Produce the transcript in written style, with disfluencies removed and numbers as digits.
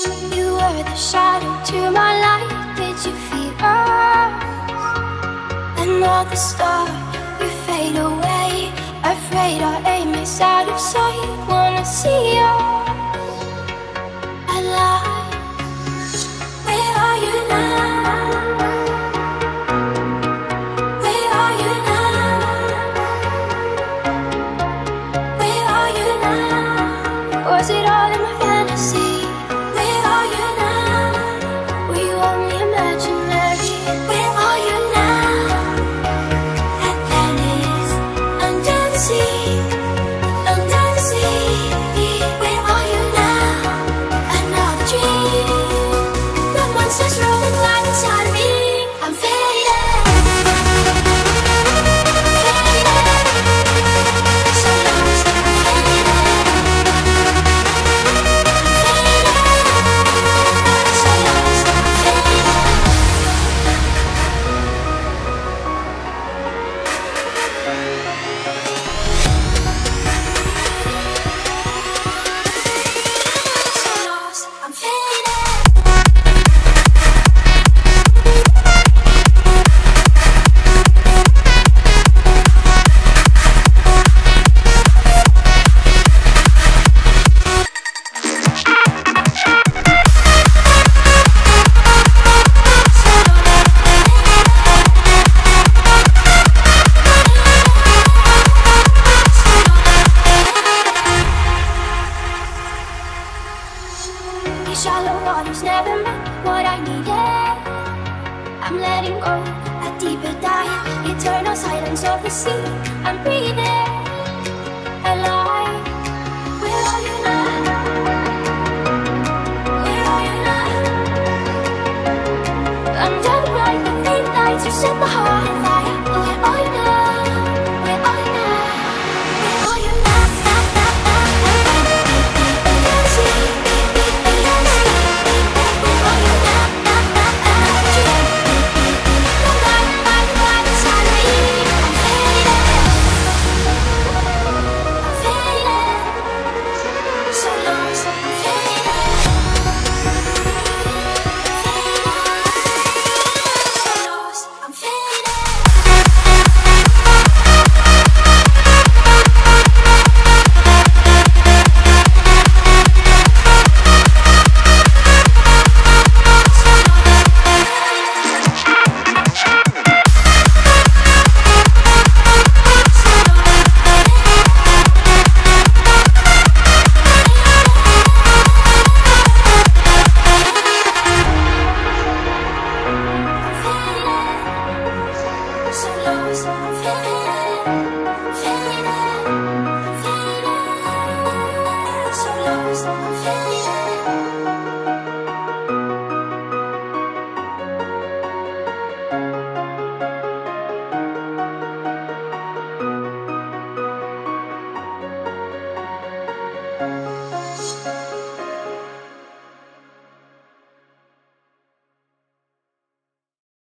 You were the shadow to my light. Did you feel us? Another star, you fade away. Afraid our aim is out of sight. Wanna see you alive. Where are you now? Where are you now? Where are you now? Was it all in my fantasy? Where are you now? Were you only imaginary? Where are you now? Atlantis, under the sea, under the sea. Where are you now? Another dream. The monsters rolling right inside of me. I'm faded, faded, so lost. I'm faded, faded, so lost. I'm so lost. I'm faded. These shallow waters never meant what I needed. I'm letting go, a deeper dive, eternal silence of the sea. I'm breathing alive. Where are you now? Where are you now? Under the bright and faint lights, you set the heart on fire. Where are you now? Where are you now? Where are you now? So lost, I'm faded, faded.